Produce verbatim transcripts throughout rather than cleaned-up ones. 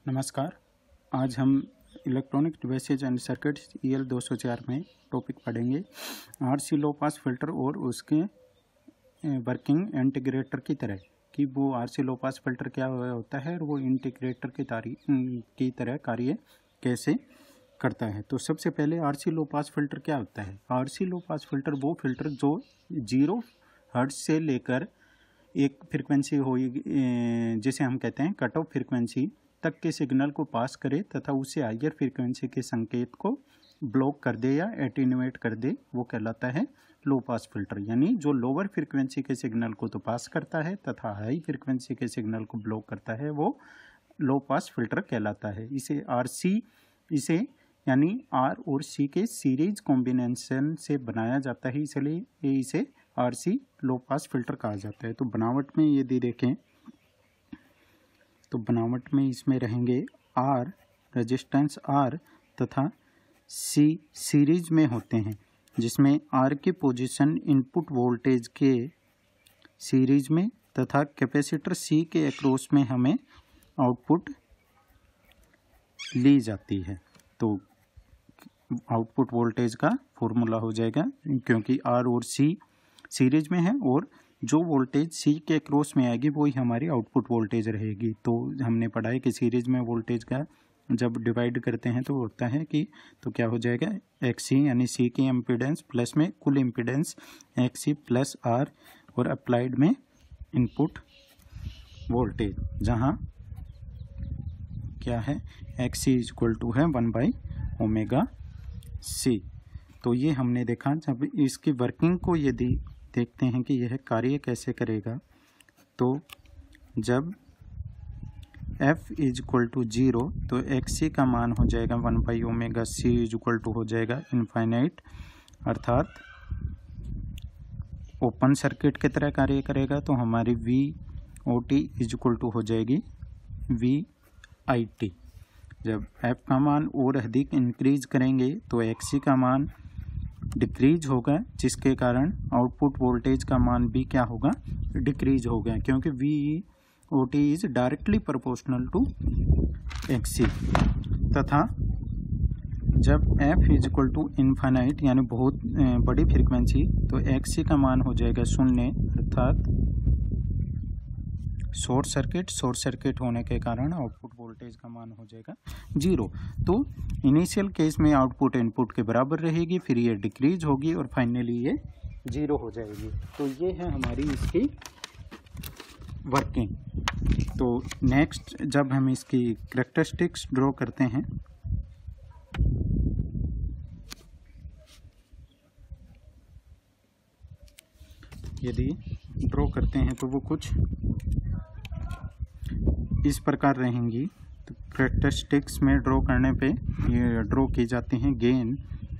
नमस्कार। आज हम electronic devices and circuits E L दो सौ चार में टॉपिक पढ़ेंगे आरसी लो पास फिल्टर और उसके वर्किंग इंटीग्रेटर की तरह कि वो आरसी लो पास फिल्टर क्या होता है और वो इंटीग्रेटर की तारी की तरह कार्य कैसे करता है। तो सबसे पहले आरसी लो पास फिल्टर क्या होता है। आरसी लो पास फिल्टर वो फिल्टर जो जीरो हर्ट्ज से लेकर एक फ्रिक्वेंसी होगी जिसे हम कहते हैं कट ऑफ फ्रिक्वेंसी तक के सिग्नल को पास करे तथा उससे हायर फ्रीक्वेंसी के संकेत को ब्लॉक कर दे या एटीन्यूएट कर दे, वो कहलाता है लो पास फिल्टर। यानी जो लोअर फ्रीक्वेंसी के सिग्नल को तो पास करता है तथा हाई फ्रीक्वेंसी के सिग्नल को ब्लॉक करता है, वो लो पास फिल्टर कहलाता है। इसे आर सी इसे यानी आर और सी के सीरीज कॉम्बिनेशन से बनाया जाता है, इसलिए इसे आर सी लो पास फिल्टर कहा जाता है। तो बनावट में यदि देखें तो बनावट में इसमें रहेंगे आर रेजिस्टेंस आर तथा सी सीरीज में होते हैं, जिसमें आर की पोजीशन इनपुट वोल्टेज के सीरीज में तथा कैपेसिटर सी के अक्रॉस में हमें आउटपुट ली जाती है। तो आउटपुट वोल्टेज का फॉर्मूला हो जाएगा, क्योंकि आर और सी सीरीज में है और जो वोल्टेज सी के क्रॉस में आएगी वही हमारी आउटपुट वोल्टेज रहेगी। तो हमने पढ़ा है कि सीरीज में वोल्टेज का जब डिवाइड करते हैं तो होता है कि तो क्या हो जाएगा एक्स सी यानी सी की इम्पीडेंस प्लस में कुल impedance X C plus R और अप्लाइड में इनपुट वोल्टेज, जहाँ क्या है X C is equal to है वन बाई ओमेगा सी। तो ये हमने देखा। जब इसकी वर्किंग को यदि देखते हैं कि यह कार्य कैसे करेगा, तो जब f is equal to zero तो एक्स सी का मान हो जाएगा one by omega C is equal to हो जाएगा इनफाइनाइट, अर्थात ओपन सर्किट की तरह कार्य करेगा। तो हमारी V O T is equal to हो जाएगी वी आई टी। जब f का मान और अधिक इंक्रीज करेंगे तो एक्स सी का मान डिक्रीज होगा, जिसके कारण आउटपुट वोल्टेज का मान भी क्या होगा डिक्रीज होगा, क्योंकि V O T is directly proportional to X C. तथा जब f is equal to infinite यानी बहुत बड़ी फ्रीक्वेंसी तो एक्स सी का मान हो जाएगा शून्य, अर्थात शॉर्ट सर्किट शॉर्ट सर्किट होने के कारण आउटपुट वोल्टेज का मान हो जाएगा जीरो। तो इनिशियल केस में आउटपुट इनपुट के बराबर रहेगी, फिर ये डिक्रीज होगी और फाइनली ये जीरो हो जाएगी। तो ये है हमारी इसकी वर्किंग। तो नेक्स्ट जब हम इसकी कैरेक्टरिस्टिक्स ड्रॉ करते हैं, यदि ड्रॉ करते हैं तो वो कुछ इस प्रकार रहेंगी। तो कैरेक्टरिस्टिक्स में ड्रॉ करने पे ये ड्रॉ की जाती हैं गेन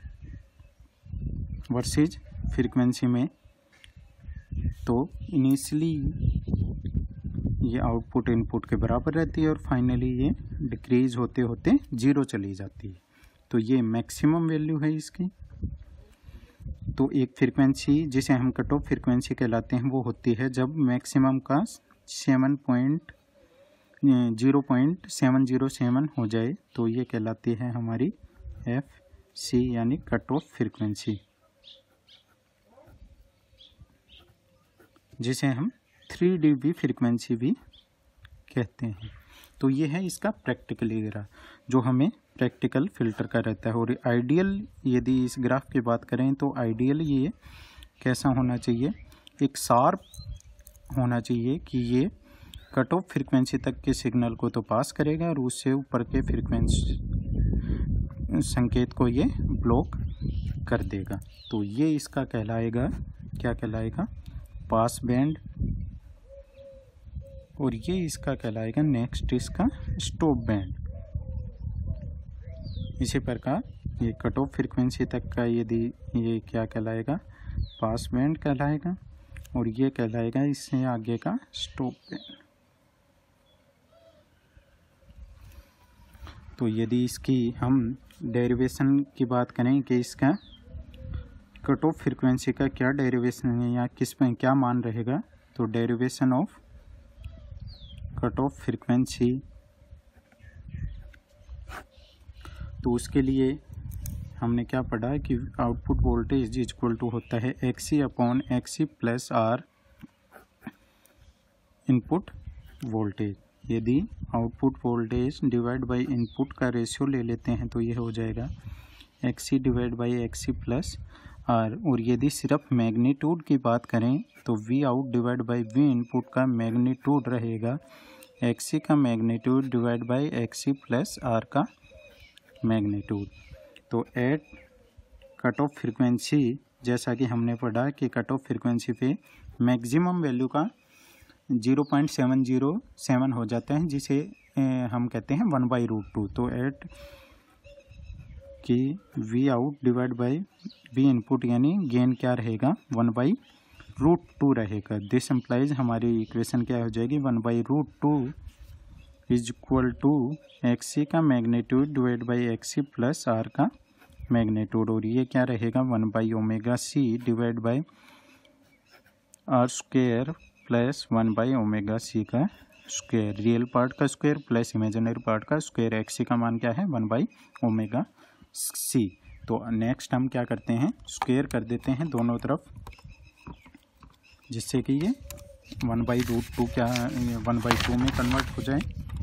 वर्सेज फ्रीक्वेंसी में। तो इनिशियली ये आउटपुट इनपुट के बराबर रहती है और फाइनली ये डिक्रीज होते होते जीरो चली जाती है। तो ये मैक्सिमम वैल्यू है इसकी। तो एक फ्रीक्वेंसी जिसे हम कट ऑफ फ्रीक्वेंसी कहलाते हैं वो होती है जब मैक्सिमम का seven point zero point seven zero seven हो जाए, तो ये कहलाती है हमारी एफ सी यानी कट ऑफ फ्रीक्वेंसी, जिसे हम थ्री डी बी फ्रीक्वेंसी भी कहते हैं। तो ये है इसका प्रैक्टिकल एरिया जो हमें प्रैक्टिकल फिल्टर का रहता है। और आइडियल यदि इस ग्राफ की बात करें तो आइडियल ये कैसा होना चाहिए, एक शार्प होना चाहिए कि ये कट ऑफ फ्रीक्वेंसी तक के सिग्नल को तो पास करेगा और उससे ऊपर के फ्रीक्वेंसी संकेत को ये ब्लॉक कर देगा। तो ये इसका कहलाएगा क्या कहलाएगा पास बैंड, और ये इसका कहलाएगा नेक्स्ट इसका स्टॉप बैंड। इसी प्रकार ये कट ऑफ फ्रीक्वेंसी तक का यदि ये क्या कहलाएगा पास बैंड कहलाएगा, और ये कहलाएगा इससे आगे का स्टॉप बैंड। तो यदि इसकी हम डेरिवेशन की बात करें कि इसका कट ऑफ फ्रीक्वेंसी का क्या डेरिवेशन है या किस में क्या मान रहेगा, तो derivation of cut off frequency तो उसके लिए हमने क्या पढ़ा कि आउटपुट वोल्टेज इक्वल टू होता है X C upon X C plus R input voltage. यदि output voltage divide by input का रेशियो ले लेते हैं तो यह हो जाएगा X C divide by X C plus R. और यदि सिर्फ मैग्नीट्यूड की बात करें तो V out divide by V input का मैग्नीट्यूड रहेगा एक्सी का magnitude divide by X C plus R का मैग्नीट्यूड। तो एट कट ऑफ फ्रीक्वेंसी, जैसा कि हमने पढ़ा कि कट ऑफ फ्रीक्वेंसी पे मैक्सिमम वैल्यू का zero point seven zero seven हो जाता है, जिसे हम कहते हैं वन बाई रूट टू। तो एट कि V out divide by V input यानी गेन क्या रहेगा वन बाई रूट टू रहेगा। दिस इम्प्लाइज हमारी इक्वेशन क्या हो जाएगी one by root two is equal to X C का magnitude divide by X C plus R का मैग्नीट्यूड। और ये क्या रहेगा one by omega C divide by R square plus one by omega C का स्क्वेयर, रियल पार्ट का square plus imaginary part का square. X C का मान क्या है वन बाई ओमेगा सी। तो नेक्स्ट हम क्या करते हैं स्क्वेयर कर देते हैं दोनों तरफ, जिससे कि ये वन बाई रूट टू क्या वन बाई टू में कन्वर्ट हो जाए।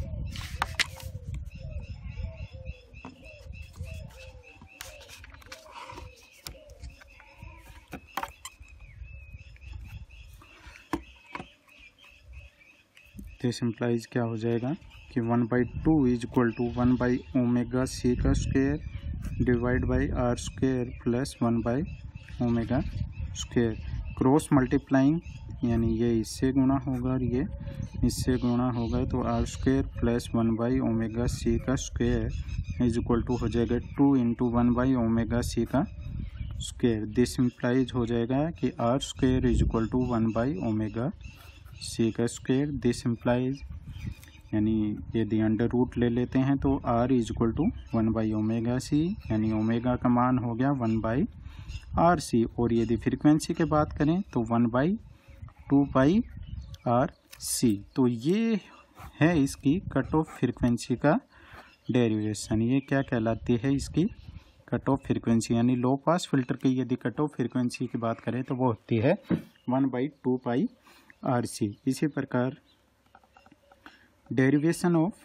दिस इम्प्लाइज क्या हो जाएगा कि one by two is equal to one by omega C का square divide by R square plus one by omega square. Cross multiplying यानी ये इससे गुणा होगा और ये इससे गुणा होगा, तो R square plus one by omega C का स्क्वेयर इज इक्वल टू हो जाएगा two into one by omega C का स्क्वेयर। दिस इम्प्लाइज हो जाएगा कि R square is equal to one by omega C का स्क्वेयर। दिस इम्प्लाइज यानी यदि अंडर रूट ले लेते हैं तो R is equal to one by omega C, यानी ओमेगा का मान हो गया वन बाई आर सी। और यदि फ्रीक्वेंसी की बात करें तो one by two pi R C. तो ये है इसकी कट ऑफ फ्रीक्वेंसी का डेरिवेशन। ये क्या कहलाती है इसकी कट ऑफ फ्रीक्वेंसी, यानी लो पास फिल्टर की यदि कट ऑफ फ्रीक्वेंसी की बात करें तो वो होती है one by two pi R C. इसी प्रकार डेरिवेशन ऑफ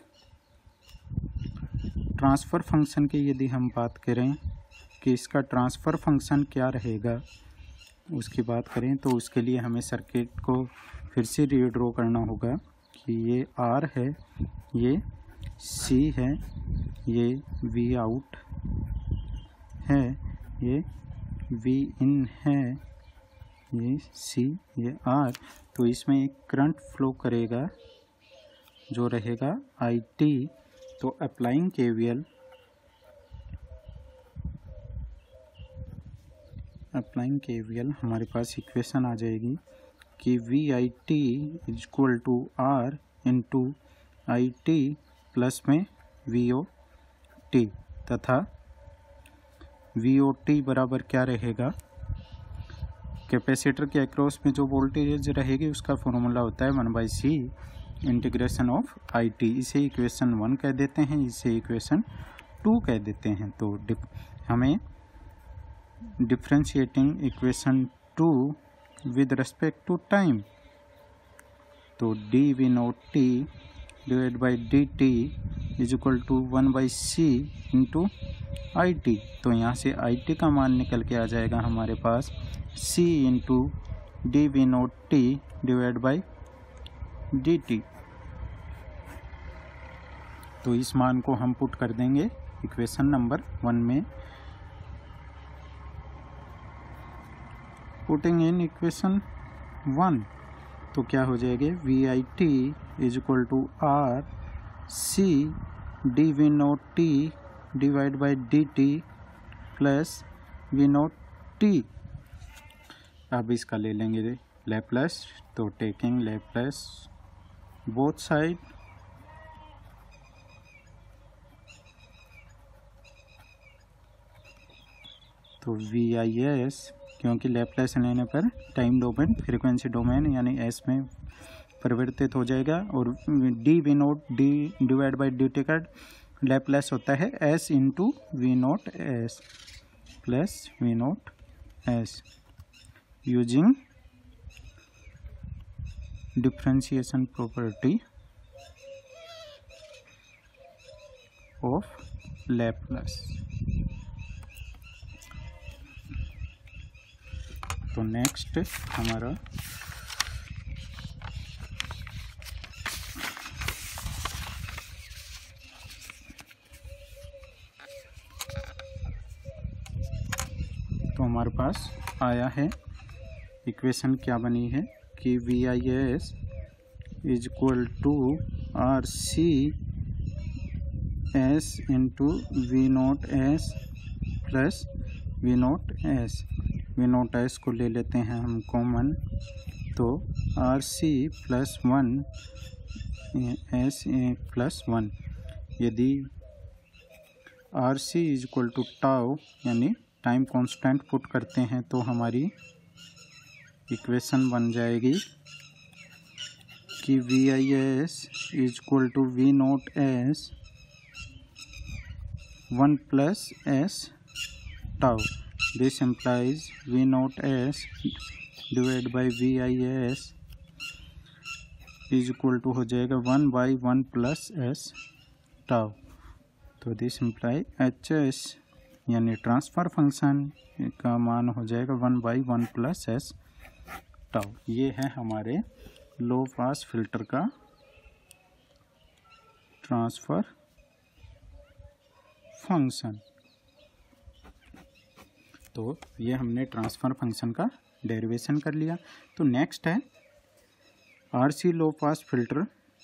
ट्रांसफ़र फंक्शन की यदि हम बात करें कि इसका ट्रांसफ़र फंक्शन क्या रहेगा उसकी बात करें तो उसके लिए हमें सर्किट को फिर से रीड्रॉ करना होगा कि ये आर है, ये सी है, ये वी आउट है, ये वी इन है, ये सी, ये आर। तो इसमें एक करंट फ्लो करेगा जो रहेगा आई टी। तो अप्लाइंग केवीएल अप्लाइंग केवीएल हमारे पास इक्वेशन आ जाएगी कि V I T is equal to R into I T plus में वी ओ टी, तथा वी ओ टी बराबर क्या रहेगा कैपेसिटर के अक्रॉस में जो वोल्टेज रहेगी उसका फॉर्मूला होता है one by C integration of I T. इसे इक्वेशन वन कह देते हैं, इसे इक्वेशन टू कह देते हैं। तो हमें differentiating equation two with respect to time, तो D V naught T divide by D T is equal to one by C into I T. तो यहाँ से आई टी का मान निकल के आ जाएगा हमारे पास C into D V naught T divide by D T. तो इस मान को हम पुट कर देंगे इक्वेशन नंबर वन में। पुटिंग इन इक्वेशन वन तो क्या हो जाएगा V I T is equal to R C D V naught T divide by D T plus V naught T. अब इसका ले लेंगे लैप्लस, तो टेकिंग लैप्लस बोथ साइड तो वी आई एस, क्योंकि लैप्लस लेने पर टाइम डोमेन फ्रीक्वेंसी डोमेन यानी एस में परिवर्तित हो जाएगा, और D V naught D divide by D T का लैपलेस होता है S into V naught S plus V naught S using differentiation property of Laplace. तो नेक्स्ट हमारा तो हमारे पास आया है इक्वेशन क्या बनी है कि V I S is equal to R C S into V naught S plus V naught S. V naught S को ले लेते हैं हम कॉमन, तो R C plus one S plus one. यदि R C is equal to tau यानी time constant put करते हैं तो हमारी इक्वेशन बन जाएगी कि V I S is equal to V naught S one plus S tau. This implies V naught S divided by V I S is equal to हो जाएगा one by one plus S tau. तो this implies H S यानी transfer function का मान हो जाएगा one by one plus S tau. ये है हमारे लो पास फिल्टर का ट्रांसफ़र फंक्शन। तो ये हमने ट्रांसफ़र फंक्शन का डेरिवेशन कर लिया। तो नेक्स्ट है RC low pass filter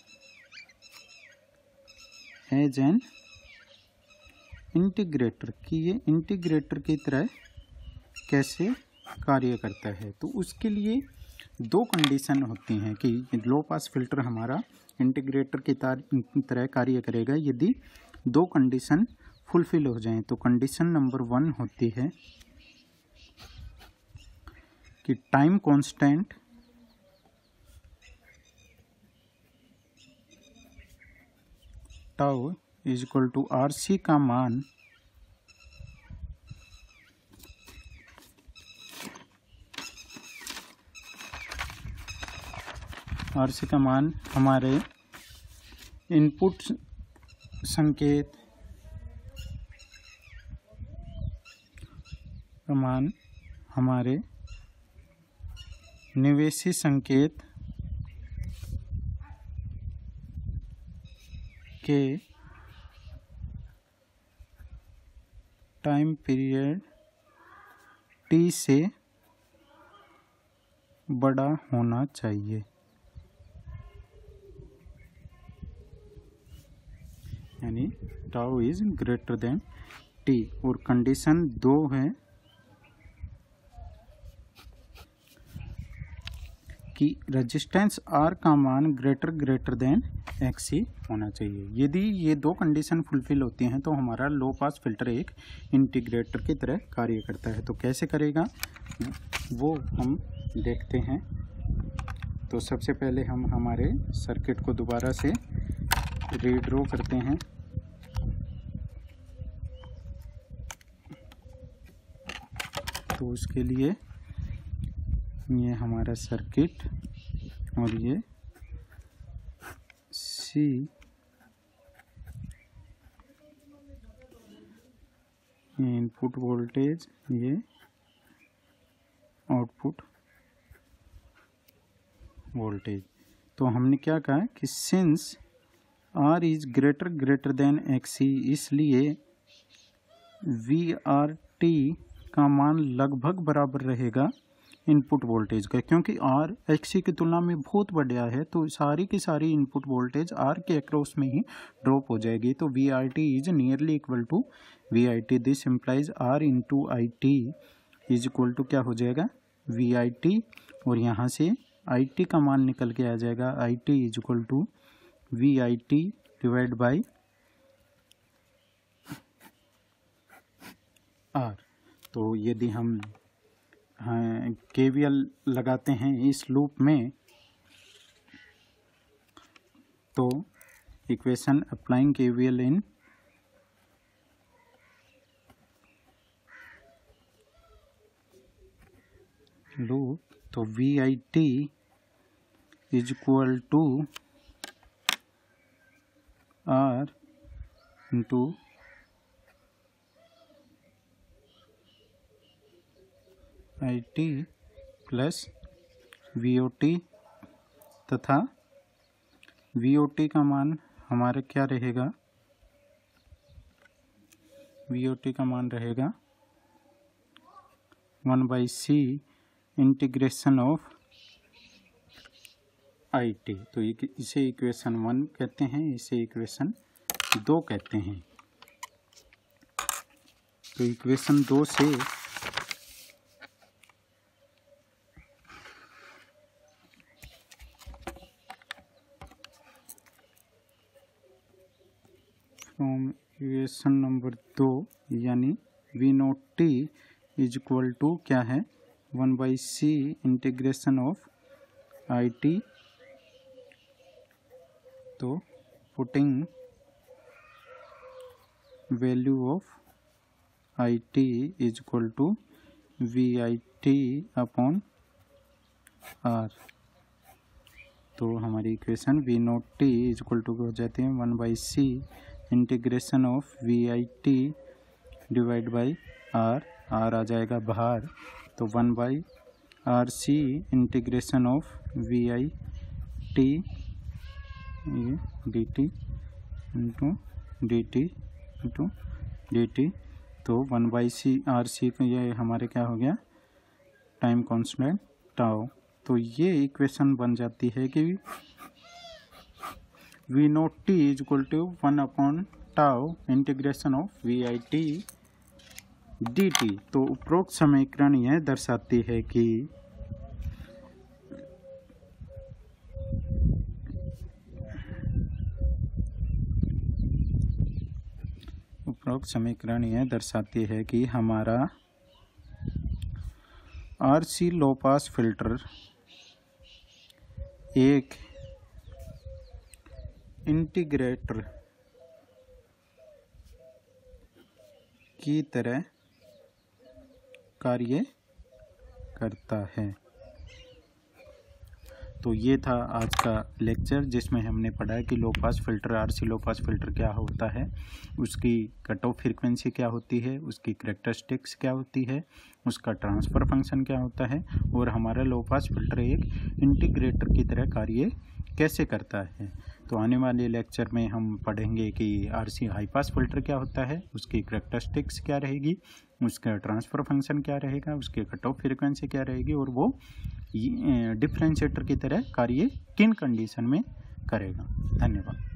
as an integrator कि ये इंटीग्रेटर की तरह कैसे कार्य करता है। तो उसके लिए दो कंडीशन होती हैं कि लो पास फिल्टर हमारा इंटीग्रेटर की तरह कार्य करेगा यदि दो कंडीशन फुलफिल हो जाएं। तो कंडीशन नंबर वन होती है कि time constant tau is equal to R C का मान आर सी का मान हमारे इनपुट संकेत का मान हमारे निवेशी संकेत के टाइम पीरियड टी से बड़ा होना चाहिए। यानी tau is greater than T. और कंडीशन दो है कि रेजिस्टेंस आर का मान ग्रेटर ग्रेटर देन एक्सी होना चाहिए। यदि ये दो कंडीशन फुलफिल होती हैं तो हमारा लो पास फिल्टर एक इंटीग्रेटर की तरह कार्य करता है। तो कैसे करेगा वो हम देखते हैं। तो सबसे पहले हम हमारे सर्किट को दोबारा से रीड्रॉ करते हैं। तो उसके लिए ये हमारा सर्किट और ये सी इनपुट वोल्टेज, ये आउटपुट वोल्टेज। तो हमने क्या कहा कि since R is greater greater than XC, इसलिए वी आर टी का मान लगभग बराबर रहेगा इनपुट वोल्टेज का, क्योंकि आर एक्सी की तुलना में बहुत बढ़िया है। तो सारी की सारी इनपुट वोल्टेज आर के अक्रॉस में ही ड्रॉप हो जाएगी। तो V I T is nearly equal to V I T. This implies R into I T is equal to क्या हो जाएगा वी आई टी। और यहाँ से आई टी का मान निकल के आ जाएगा I T is equal to V I T divide by R. तो यदि हम हाँ के वी एल लगाते हैं इस लूप में, तो equation applying K V L in loop, तो V I T is equal to R into I T plus V O T, तथा वी ओ टी का मान हमारा क्या रहेगा, वी ओ टी का मान रहेगा one by C integration of I T. तो इसे इक्वेशन वन कहते हैं, इसे इक्वेशन दो कहते हैं। तो इक्वेशन दो से फ्रॉम इक्वेशन नंबर दो यानी V naught T is equal to क्या है, one by C integration of I T. तो putting value of I T is equal to V I T upon R, तो हमारी equation V naught T is equal to हो जाते हैं one by C integration of V I T divide by R, R आ जाएगा बाहर, तो one by R C integration of V I T ये D T into D T into D T. तो one by C R C का ये हमारे क्या हो गया, टाइम कांस्टेंट टाउ। तो ये इक्वेशन बन जाती है कि V naught T is equal to one upon tau integration of V I T D T. तो उपरोक्त समीकरण यह दर्शाती है कि उपरोक्त समीकरण यह दर्शाती है कि हमारा आरसी लो पास फिल्टर एक इंटीग्रेटर की तरह कार्य करता है। तो ये था आज का लेक्चर जिसमें हमने पढ़ा है कि low pass filter, RC low pass filter क्या होता है, उसकी कट ऑफ फ्रीक्वेंसी क्या होती है, उसकी कैरेक्टरिस्टिक्स क्या होती है, उसका ट्रांसफ़र फंक्शन क्या होता है, और हमारा लो पास फिल्टर एक इंटीग्रेटर की तरह कार्य कैसे करता है। तो आने वाले लेक्चर में हम पढ़ेंगे कि आरसी हाई पास फिल्टर क्या होता है, उसकी कैरेक्टरिस्टिक्स क्या रहेगी, उसका ट्रांसफ़र फंक्शन क्या रहेगा, उसकी कट ऑफ फ्रीक्वेंसी क्या रहेगी, और वो डिफरेंशिएटर की तरह कार्य किन कंडीशन में करेगा। धन्यवाद।